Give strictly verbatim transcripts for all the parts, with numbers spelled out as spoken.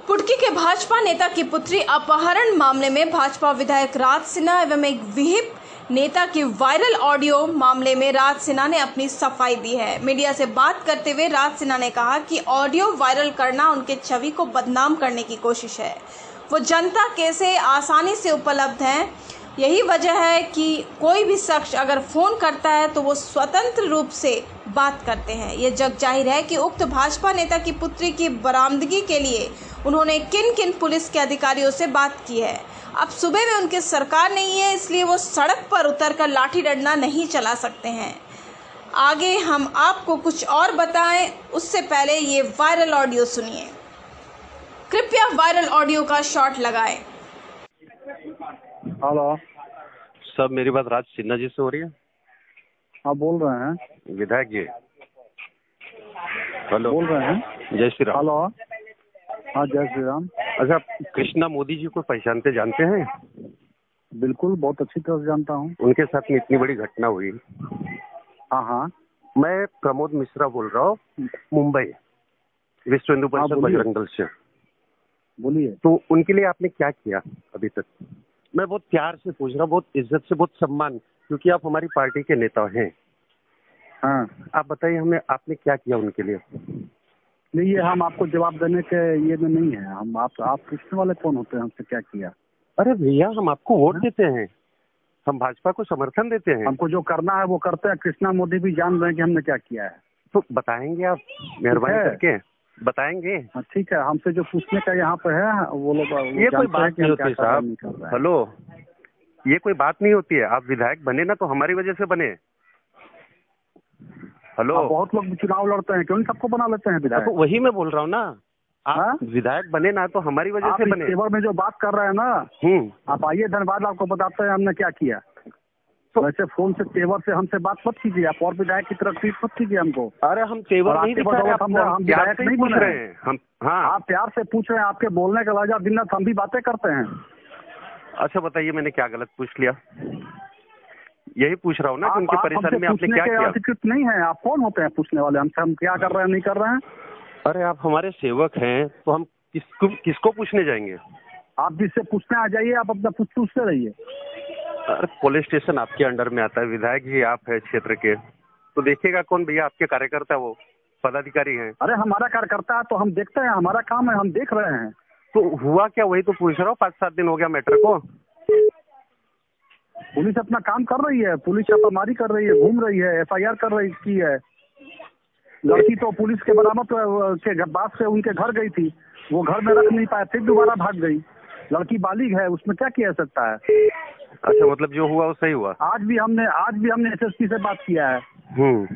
पुटकी के भाजपा नेता की पुत्री अपहरण मामले में भाजपा विधायक राज सिन्हा एवं एक विहिप नेता के वायरल ऑडियो मामले में राज सिन्हा ने अपनी सफाई दी है। मीडिया से बात करते हुए राज सिन्हा ने कहा कि ऑडियो वायरल करना उनके छवि को बदनाम करने की कोशिश है। वो जनता के से आसानी से उपलब्ध हैं। यही वजह है कि कोई भी शख्स अगर फोन करता है तो वो स्वतंत्र रूप से बात करते हैं। ये जग जाहिर है कि उक्त भाजपा नेता की पुत्री की बरामदगी के लिए उन्होंने किन किन पुलिस के अधिकारियों से बात की है। अब सुबह में उनकी सरकार नहीं है, इसलिए वो सड़क पर उतरकर लाठी डंडा नहीं चला सकते हैं। आगे हम आपको कुछ और बताएं, उससे पहले ये वायरल ऑडियो सुनिए। कृपया वायरल ऑडियो का शॉट लगाएं। हेलो सब, मेरी बात राज सिन्हा जी से हो रही है? आप बोल रहे हैं? विधायक जी हेलो बोल रहे हैं? जय श्री राम। हेलो हाँ, जय श्री राम। अच्छा, कृष्णा मोदी जी को पहचानते जानते हैं? बिल्कुल, बहुत अच्छी तरह से जानता हूँ। उनके साथ में इतनी बड़ी घटना हुई। हाँ हाँ, मैं प्रमोद मिश्रा बोल रहा हूँ, मुंबई, विश्व हिंदू परिषद बजरंग दल से। बोलिए। तो उनके लिए आपने क्या किया अभी तक? मैं बहुत प्यार से पूछ रहा हूँ, बहुत इज्जत से, बहुत सम्मान, क्योंकि आप हमारी पार्टी के नेता हैं। हाँ, आप बताइए हमें, आपने क्या किया उनके लिए? नहीं, ये हम आपको जवाब देने के ये में नहीं है। हम आप आप पूछने वाले कौन होते हैं? हमसे क्या किया? अरे भैया, हम आपको वोट देते हैं, हम भाजपा को समर्थन देते हैं। हमको जो करना है वो करते हैं। कृष्णा मोदी भी जान रहे हैं कि हमने क्या किया है। तो बताएंगे आप, मेहरबानी करके बताएंगे? ठीक है, हमसे जो पूछने का यहाँ पे है वो लोग। ये कोई बात नहीं होती साहब। हेलो, ये कोई बात नहीं होती है। आप विधायक बने ना तो हमारी वजह से बने। हेलो, बहुत लोग चुनाव लड़ते हैं, क्यों नहीं सबको बना लेते हैं विधायक? तो वही मैं बोल रहा हूँ ना, आप हा? विधायक बने ना तो हमारी वजह से बने। तेवर में जो बात कर रहे हैं ना, हम्म आप आइए धन्यवाद, आपको बताते हैं हमने क्या किया। तो वैसे फोन से तेवर से हमसे बात मत कीजिए, आप और विधायक की तरफ ट्रीट मत कीजिए हमको। अरे हम तेवर नहीं दिखा रहे, हम विधायक नहीं पूछ रहे हैं हम। हाँ, आप प्यार से पूछ रहे हैं, आपके बोलने का वजह दिन रात हम भी बातें करते हैं। अच्छा बताइए, मैंने क्या गलत पूछ लिया? यही पूछ रहा हूँ ना कि उनकी परेशानी में आपने क्या किया? अधिकृत नहीं है, आप कौन होते हैं पूछने वाले हमसे? हम क्या कर रहे हैं नहीं कर रहे हैं? अरे आप हमारे सेवक हैं तो हम किसको किसको पूछने जाएंगे? आप जिससे पूछने आ जाइए, आप अपना पूछ पूछते रहिए। अरे पुलिस स्टेशन आपके अंडर में आता है, विधायक जी आप है क्षेत्र के, तो देखिएगा कौन भैया आपके कार्यकर्ता, वो पदाधिकारी हैं। अरे हमारा कार्यकर्ता है तो हम देखते हैं, हमारा काम है, हम देख रहे हैं। तो हुआ क्या, वही तो पूछ रहा हूँ। पाँच सात दिन हो गया मैटर को। पुलिस अपना काम कर रही है, पुलिस छापामारी कर रही है, घूम रही है, एफ आई आर कर रही की है। लड़की तो पुलिस के बरामद के बाद से उनके घर गई थी, वो घर में रख नहीं पाए, फिर दोबारा भाग गई। लड़की बालिग है, उसमें क्या किया जा सकता है? अच्छा, मतलब जो हुआ वो सही हुआ? आज भी हमने आज भी हमने एस एस पी से बात किया है। हम्म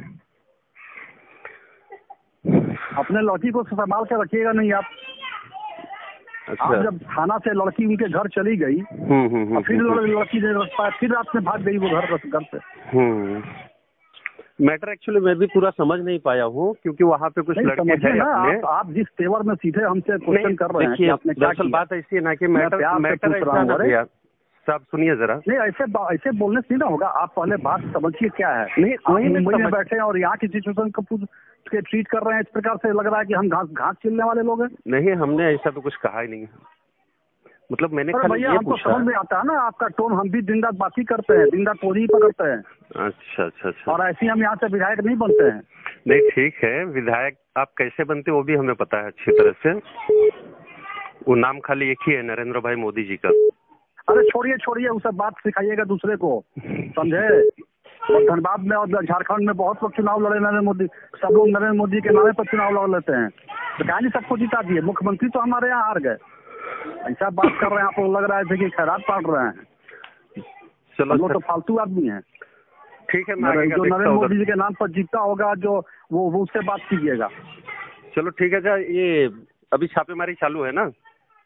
अपने लड़की को संभाल के रखिएगा नहीं आप। अच्छा। आप जब थाना से लड़की उनके घर चली गई, हम्म हम्म फिर लड़की ने रख पाया, फिर रात में भाग गई वो घर घर से। हम्म मैटर एक्चुअली मैं भी पूरा समझ नहीं पाया हूँ, क्योंकि वहाँ पे कुछ लड़के हैं ना, अपने। आप, आप जिस तेवर में सीधे हमसे क्वेश्चन कर रहे हैं कि आपने क्या किया? बात ऐसी है ना कि मैटर मैटर ऐसा ना भैया साहब, सुनिए जरा। नहीं, ऐसे ऐसे बोलने से नहीं ना होगा। आप पहले बात समझिए क्या है। नहीं, मुंबई में बैठे हैं और यहाँ की सिचुएशन को पूछ के ट्रीट कर रहे हैं, इस प्रकार से लग रहा है कि हम घास घास छिलने वाले लोग हैं। नहीं, हमने ऐसा तो कुछ कहा ही नहीं। मतलब मैंने खाली ये हमको समझ में आता है ना आपका टोन। हम भी दिन रात बात ही करते हैं, दिन रात पोरी ही पकड़ते हैं। अच्छा अच्छा अच्छा। और ऐसे हम यहाँ से विधायक नहीं बनते हैं। नहीं ठीक है, विधायक आप कैसे बनते वो भी हमें पता है अच्छी तरह से। वो नाम खाली एक ही है, नरेंद्र भाई मोदी जी का। अरे छोड़िए छोड़िए, वो सब बात सिखाइएगा दूसरे को, समझे? और धनबाद में और झारखंड में बहुत लोग चुनाव लड़े नरेंद्र मोदी, सब लोग नरेंद्र मोदी के नामे पर चुनाव लड़ लेते हैं। तो क्या नहीं सबको जिता दिए? मुख्यमंत्री तो हमारे यहाँ हार गए। ऐसा बात कर रहे हैं आप लोग, लग रहा है कि खैरात पाट रहे हैं। चलो, हम लोग तो फालतू आदमी हैं। ठीक है, जो नरेंद्र मोदी जी के नाम पर जीता होगा जो वो वो उससे बात कीजिएगा। चलो ठीक है। ये अभी छापेमारी चालू है ना?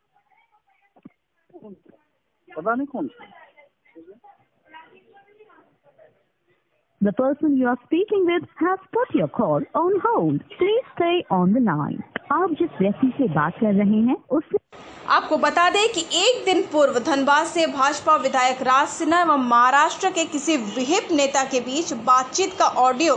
पता नहीं कौन सा। The person you are speaking with has put your call on hold. Please stay on the line. आप जिस व्यक्ति से बात कर रहे हैं उससे आपको बता दें कि एक दिन पूर्व धनबाद से भाजपा विधायक राज सिन्हा एवं महाराष्ट्र के किसी विहिप नेता के बीच बातचीत का ऑडियो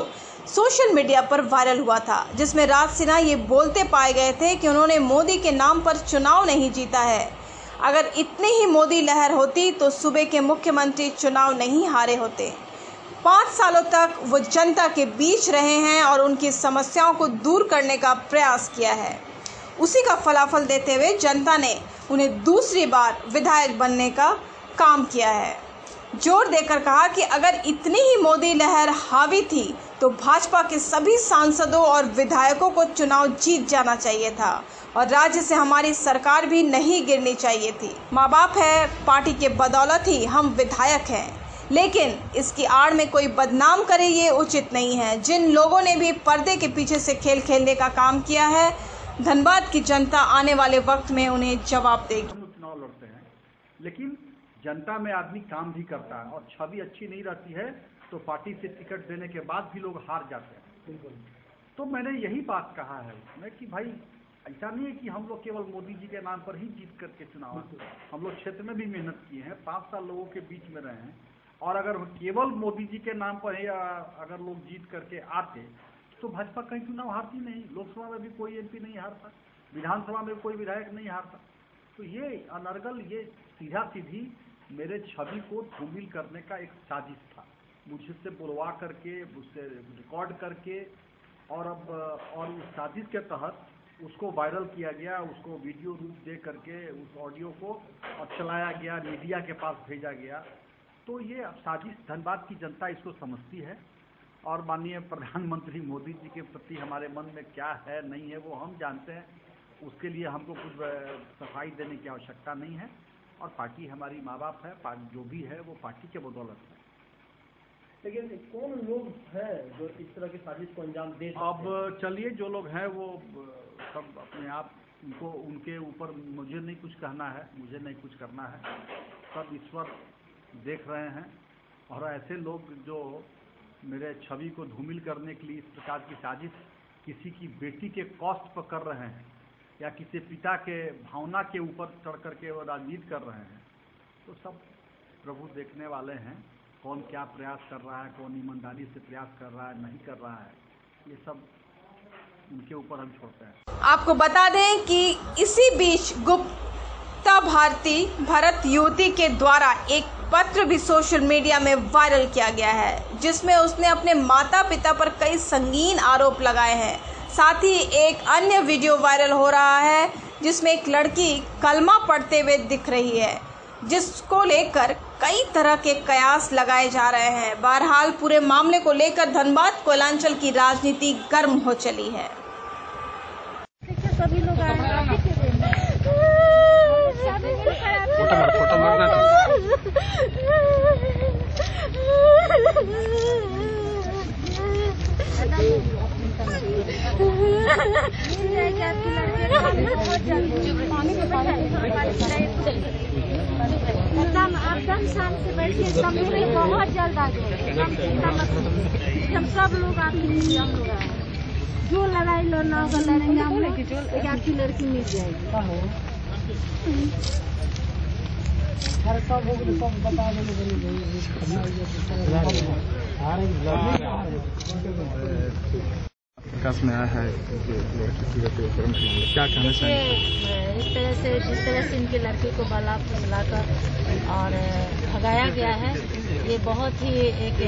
सोशल मीडिया पर वायरल हुआ था, जिसमें राज सिन्हा ये बोलते पाए गए थे कि उन्होंने मोदी के नाम पर चुनाव नहीं जीता है। अगर इतनी ही मोदी लहर होती तो सूबे के मुख्यमंत्री चुनाव नहीं हारे होते। पाँच सालों तक वो जनता के बीच रहे हैं और उनकी समस्याओं को दूर करने का प्रयास किया है। उसी का फलाफल देते हुए जनता ने उन्हें दूसरी बार विधायक बनने का काम किया है। जोर देकर कहा कि अगर इतनी ही मोदी लहर हावी थी तो भाजपा के सभी सांसदों और विधायकों को चुनाव जीत जाना चाहिए था और राज्य से हमारी सरकार भी नहीं गिरनी चाहिए थी। माँ बाप है, पार्टी के बदौलत ही हम विधायक हैं, लेकिन इसकी आड़ में कोई बदनाम करे ये उचित नहीं है। जिन लोगों ने भी पर्दे के पीछे से खेल खेलने का काम किया है, धनबाद की जनता आने वाले वक्त में उन्हें जवाब देगी। हम चुनाव लड़ते हैं, लेकिन जनता में आदमी काम भी करता है और छवि अच्छी नहीं रहती है तो पार्टी से टिकट देने के बाद भी लोग हार जाते हैं। तो मैंने यही बात कहा है उसमें कि भाई ऐसा नहीं है कि हम लोग केवल मोदी जी के नाम पर ही जीत करके चुनाव, हम लोग क्षेत्र में भी मेहनत किए हैं, पाँच साल लोगों के बीच में रहे हैं और अगर केवल मोदी जी के नाम पर ही अगर लोग जीत करके आते तो भाजपा कहीं चुनाव हारती नहीं। लोकसभा में भी कोई एमपी नहीं हारता, विधानसभा में कोई विधायक नहीं हारता। तो ये अनर्गल, ये सीधा सीधी मेरे छवि को धूमिल करने का एक साजिश था, मुझसे बुलवा करके, मुझसे रिकॉर्ड करके और अब और उस साजिश के तहत उसको वायरल किया गया, उसको वीडियो रूप दे करके उस ऑडियो को और चलाया गया, मीडिया के पास भेजा गया। तो ये साजिश धनबाद की जनता इसको समझती है और माननीय प्रधानमंत्री मोदी जी के प्रति हमारे मन में क्या है नहीं है वो हम जानते हैं। उसके लिए हमको कुछ सफाई देने की आवश्यकता नहीं है और पार्टी हमारी माँ बाप है, जो भी है वो पार्टी के बदौलत है। लेकिन कौन लोग हैं जो इस तरह की साजिश को अंजाम दे? अब चलिए, जो लोग हैं वो सब अपने आप, उनको उनके ऊपर मुझे नहीं कुछ कहना है, मुझे नहीं कुछ करना है, सब ईश्वर देख रहे हैं। और ऐसे लोग जो मेरे छवि को धूमिल करने के लिए इस प्रकार की साजिश किसी की बेटी के कॉस्ट पर कर रहे हैं या किसी पिता के भावना के ऊपर चढ़ करके वो राजनीति कर रहे हैं, तो सब प्रभु देखने वाले हैं। कौन क्या प्रयास कर रहा है, कौन ईमानदारी से प्रयास कर रहा है, नहीं कर रहा है, ये सब उनके ऊपर हम छोड़ते हैं। आपको बता दें कि इसी बीच गुप्ता भारती भरत युवती के द्वारा एक पत्र भी सोशल मीडिया में वायरल किया गया है, जिसमें उसने अपने माता पिता पर कई संगीन आरोप लगाए हैं। साथ ही एक अन्य वीडियो वायरल हो रहा है जिसमें एक लड़की कलमा पढ़ते हुए दिख रही है, जिसको लेकर कई तरह के कयास लगाए जा रहे हैं। बहरहाल पूरे मामले को लेकर धनबाद कोयलांचल की राजनीति गर्म हो चली है। सभी लोग एकदम एकदम शांत से बैठिए, सब लोग बहुत जल्द आ गए। हम सब लोग आके हम लोग आए, जो लड़ाई लड़ना होगा लड़ेंगे हम लोग, एक अच्छी लड़की मिल जाएगी। सब सब बता विकास में आया है क्या कहना चाहिए? इस तरह से जिस तरह से इनकी लड़की को बला फुसलाकर और भगाया गया है, ये बहुत ही एक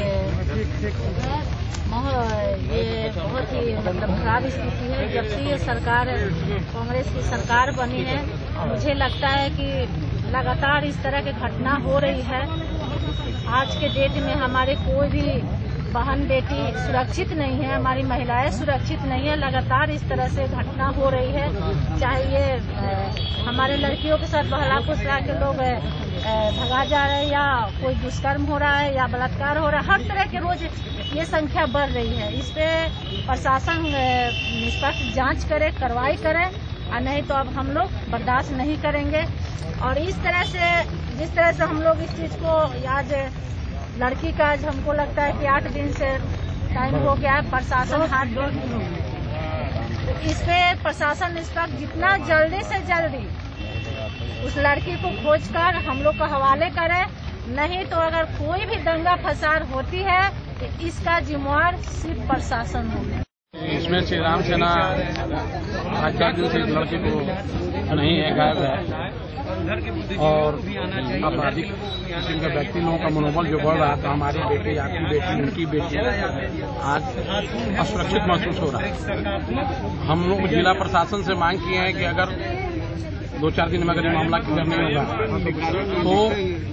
ये बहुत ही मतलब खराब स्थिति है। जब से ये सरकार कांग्रेस की सरकार बनी है, मुझे लगता है कि लगातार इस तरह की घटना हो रही है। आज के डेट में हमारे कोई भी बहन बेटी सुरक्षित नहीं है, हमारी महिलाएं सुरक्षित नहीं है। लगातार इस तरह से घटना हो रही है, चाहे ये हमारे लड़कियों के साथ बहला फुसला के लोग भगा जा रहे हैं या कोई दुष्कर्म हो रहा है या बलात्कार हो रहा है, हर तरह के रोज ये संख्या बढ़ रही है। इस पे प्रशासन निष्पक्ष जांच करे, कार्रवाई करे, और नहीं तो अब हम लोग बर्दाश्त नहीं करेंगे। और इस तरह से जिस तरह से हम लोग इस चीज को आज लड़की का आज हमको लगता है कि आठ दिन से टाइम हो गया है, प्रशासन हाथ जोड़, तो इस पे प्रशासन निष्पक्ष जितना जल्दी से जल्दी उस लड़की को खोजकर हम लोग को हवाले करे। नहीं तो अगर कोई भी दंगा फसाद होती है कि इसका जिम्मेवार सिर्फ प्रशासन होगा। इसमें श्री राम सेना आज चार दिन से लड़के को नहीं है, गायब है और आपराधिक किस्म के व्यक्ति लोगों का मनोबल जो बढ़ रहा था, हमारी बेटी, आपकी बेटी, उनकी बेटी आज असुरक्षित महसूस हो रहा है। हम लोग जिला प्रशासन से मांग किए हैं कि अगर दो चार दिन में अगर ये मामला क्लियर नहीं होगा तो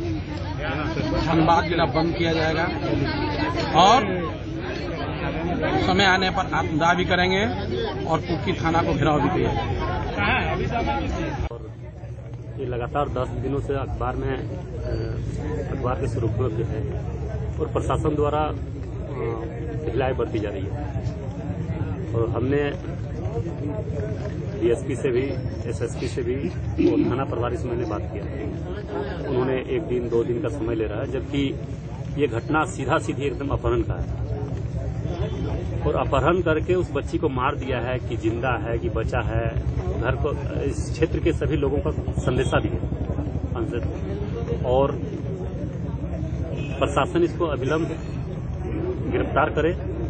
धनबाद जिला बंद किया जाएगा और समय आने पर आत्मदाह भी करेंगे और कुर्की थाना को घेराव भी किया जाएगा। ये लगातार दस दिनों से अखबार में अखबार के सुर्खियों पे है और प्रशासन द्वारा ढिलाई बरती जा रही है और हमने डीएसपी से भी, एसएसपी से भी और थाना प्रभारी से मैंने बात किया। उन्होंने एक दिन दो दिन का समय ले रहा है, जबकि ये घटना सीधा सीधी एकदम अपहरण का है और अपहरण करके उस बच्ची को मार दिया है कि जिंदा है कि बचा है। घर को इस क्षेत्र के सभी लोगों का संदेशा भी है और प्रशासन इसको अविलंब गिरफ्तार करे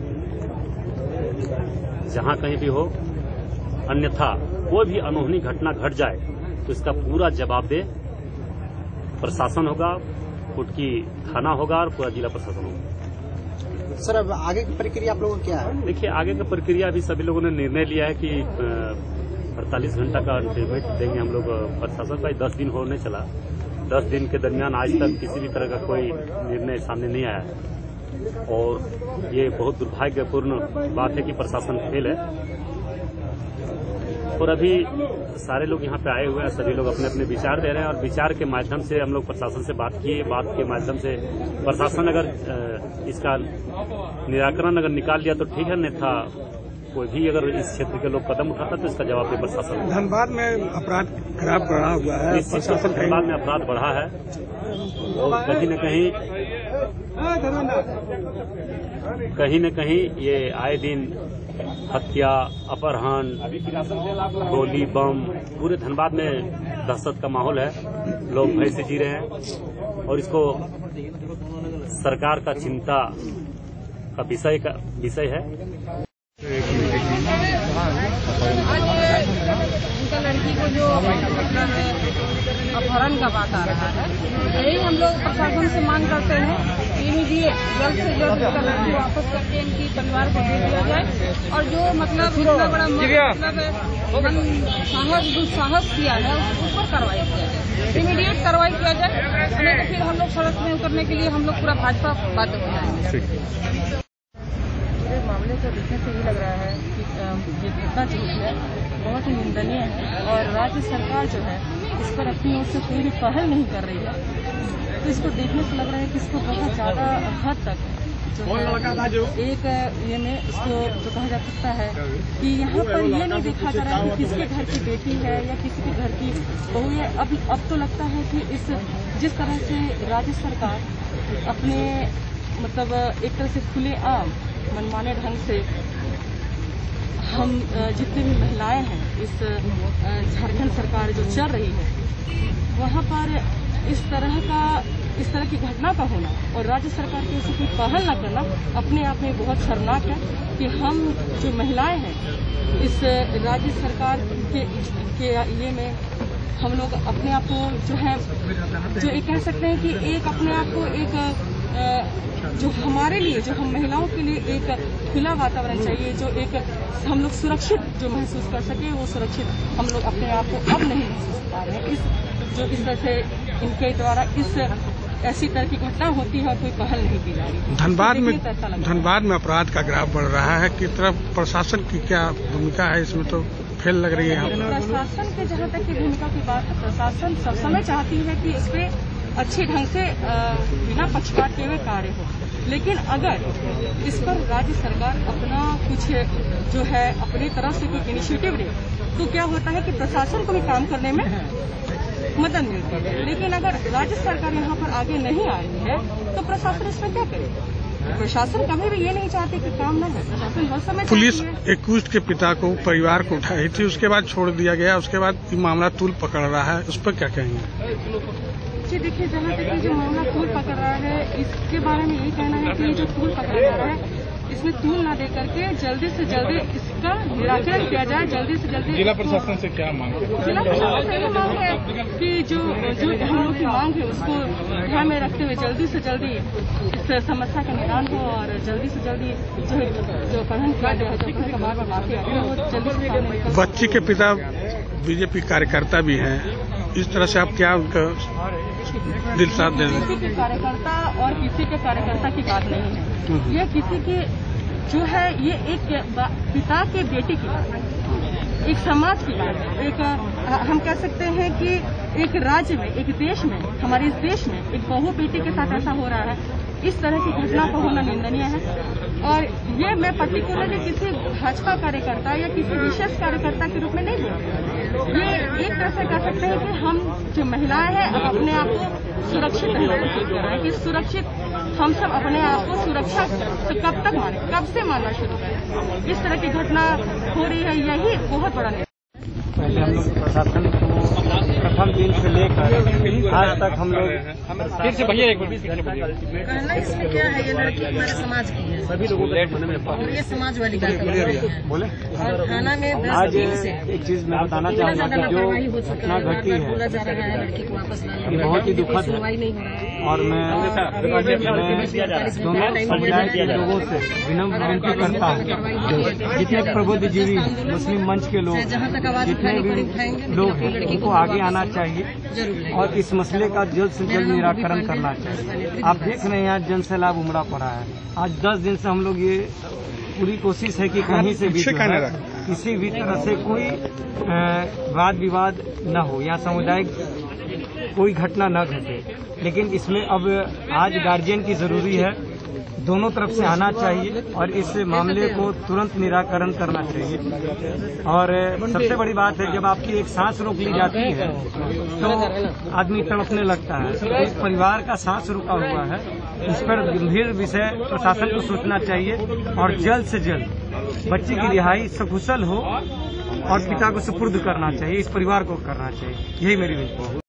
जहां कहीं भी हो, अन्यथा कोई भी अनहोनी घटना घट जाए तो इसका पूरा जवाब दे प्रशासन होगा, कुटकी थाना होगा और पूरा जिला प्रशासन होगा। सर, अब आगे की प्रक्रिया आप लोगों की क्या है? देखिए, आगे की प्रक्रिया अभी सभी लोगों ने निर्णय लिया है कि अड़तालीस घंटा का अल्टीमेट देंगे हम लोग प्रशासन का। दस दिन होने चला, दस दिन के दरमियान आज तक किसी भी तरह का कोई निर्णय सामने नहीं आया है और ये बहुत दुर्भाग्यपूर्ण बात है कि प्रशासन फेल है। और अभी सारे लोग यहाँ पे आए हुए हैं, सभी लोग अपने अपने विचार दे रहे हैं और विचार के माध्यम से हम लोग प्रशासन से बात किए। बात के माध्यम से प्रशासन अगर इसका निराकरण अगर निकाल लिया तो ठीक है, अन्यथा कोई भी अगर इस क्षेत्र के लोग कदम उठाता तो इसका जवाब दे प्रशासन। धनबाद में अपराध खराब बढ़ा हुआ है, प्रशासन धनबाद में अपराध बढ़ा है और कहीं न कहीं कहीं न कहीं ये आए दिन हत्या, अपहरण, गोली, बम, पूरे धनबाद में दहशत का माहौल है। लोग भय से जी रहे हैं और इसको सरकार का चिंता का विषय का विषय है। उनका लड़की को जो मतलब अपहरण का बात आ रहा है, यही हम लोग प्रशासन से मांग करते हैं कि इमीडिएट जल्द से जल्द उनका लड़की वापस करके इनकी परिवार को दे दिया जाए और जो मतलब इतना बड़ा मतलब साहस दुस्साहस किया है उस पर कार्रवाई किया जाए, इमीडिएट कार्रवाई किया जाए, नहीं तो फिर हम लोग सड़क में उतरने के लिए हम लोग पूरा भाजपा बाध्य हो जाएंगे। मामले को देखने से ये लग रहा है कि ये घटना जो है बहुत ही निंदनीय है और राज्य सरकार जो है इस पर अपनी ओर से कोई भी पहल नहीं कर रही है। तो इसको देखने से लग रहा है कि इसको बहुत ज़्यादा हद तक जो है एक ये में इसको जो कहा जा सकता है कि यहाँ पर ये नहीं देखा जा रहा है कि किसके घर की बेटी है या किसी के घर की बहू है। अब अब तो लगता है कि इस जिस तरह से राज्य सरकार अपने मतलब एक तरह से खुले आम मनमाने ढंग से हम जितनी भी महिलाएं हैं इस झारखंड सरकार जो चल रही है वहाँ पर इस तरह का इस तरह की घटना का होना और राज्य सरकार की ऐसी कोई पहल न करना अपने आप में बहुत शर्मनाक है कि हम जो महिलाएं हैं इस राज्य सरकार के के ये में हम लोग अपने आप को जो है जो एक कह सकते हैं कि एक अपने आप को एक जो हमारे लिए जो हम महिलाओं के लिए एक खुला वातावरण चाहिए, जो एक हम लोग सुरक्षित जो महसूस कर सके, वो सुरक्षित हम लोग अपने आप को अब नहीं महसूस कर पा रहे हैं। इस जो इस तरह से इनके द्वारा इस ऐसी तरह की घटना होती है और कोई पहल नहीं की जा रही। धनबाद में धनबाद में अपराध का ग्राफ बढ़ रहा है कि तरफ प्रशासन की क्या भूमिका है इसमें, तो फेल लग रही है। प्रशासन के जहाँ तक की भूमिका की बात है, प्रशासन सब समय चाहती है कि इस पे अच्छे ढंग से बिना पक्षपात के हुए कार्य हो, लेकिन अगर इस पर राज्य सरकार अपना कुछ जो है अपनी तरफ से कोई इनिशिएटिव ले तो क्या होता है कि प्रशासन को भी काम करने में मदद मिलती है। लेकिन अगर राज्य सरकार यहाँ पर आगे नहीं आ रही है तो प्रशासन इसमें क्या करे? प्रशासन कभी भी ये नहीं चाहते कि काम न हो। प्रशासन हर समय पुलिस एक्यूज्ड के पिता को परिवार को उठाई थी, उसके बाद छोड़ दिया गया, उसके बाद ये मामला तूल पकड़ रहा है, उस पर क्या कहेंगे? जी देखिए, जहाँ तक जो मामला तूल पकड़ रहा है, इसके बारे में यही कहना है कि ये जो तूल पकड़ा जा रहा है, इसमें तूल ना दे करके जल्दी से जल्दी इसका निराकरण किया जाए। जल्दी से जल्दी जिला प्रशासन से क्या मांग है? जिला प्रशासन से ये मांग है कि जो जो हम लोग की मांग है उसको ध्यान में रखते हुए जल्दी से जल्दी इस समस्या का निदान हो और जल्दी से जल्दी जो जो प्रहन किया गया है, जो का बार बार माफी आती है, वो जल्दी से सामने निकल। बच्ची के पिता बीजेपी कार्यकर्ता भी हैं, इस तरह से आप क्या उनका दिल साथ दे रहे हैं? किसी के कार्यकर्ता और किसी के कार्यकर्ता की बात नहीं है, ये किसी के जो है ये एक पिता के बेटे की बात है, एक समाज की बात है, एक हम कह सकते हैं कि एक राज्य में, एक देश में, हमारे इस देश में एक बहू बेटी के साथ ऐसा हो रहा है। इस तरह की घटना को होना निंदनीय है और ये मैं पर्टिकुलरली किसी भाजपा कार्यकर्ता या किसी विशेष कार्यकर्ता के रूप में नहीं बोल, ये एक तरह से कह सकते हैं कि हम जो महिलाएं हैं अब अपने आप को सुरक्षित रहना कोशिश कर रहे हैं कि सुरक्षित हम सब अपने आप को सुरक्षा तो कब तक माने, कब से मानना शुरू करें। इस तरह की घटना हो रही है, यही बहुत बड़ा। पहले हम लोग प्रशासन को प्रथम दिन से लेकर आज तक हम लोग फिर से भैया एक कहना इसमें क्या है, ये लड़की हमारे समाज की है, सभी लोगों और ये समाज वाली बात बोले। और थाना में आज एक चीज मैं बताना चाहूँगा कि जो घटना घटी है बोला जा रहा है लड़की को वापस लाने ये बहुत ही दुखद है और मैं दोनों समुदाय के लोगों से विनम्र विनती करता हूँ, जितने प्रबुद्धजीवी मुस्लिम मंच के लोग, जितने भी लोग हैं, उनको आगे आना चाहिए और इस मसले का जल्द से जल्द निराकरण करना चाहिए। आप देख रहे हैं आज जन सैलाब उमड़ा पड़ा है। आज दस दिन से हम लोग ये पूरी कोशिश है कि कहीं से भी किसी भी तरह से कोई वाद विवाद न हो या सामुदायिक कोई घटना न घटे, लेकिन इसमें अब आज गार्जियन की जरूरी है, दोनों तरफ से आना चाहिए और इस मामले को तुरंत निराकरण करना चाहिए। और सबसे बड़ी बात है, जब आपकी एक सांस रोक ली जाती है तो आदमी तड़पने लगता है। तो इस परिवार का सांस रुका हुआ है, इस पर गंभीर विषय प्रशासन को सोचना चाहिए और जल्द से जल्द बच्ची की रिहाई सकुशल हो और पिता को सुपुर्द करना चाहिए, इस परिवार को करना चाहिए। यही मेरी विनती है।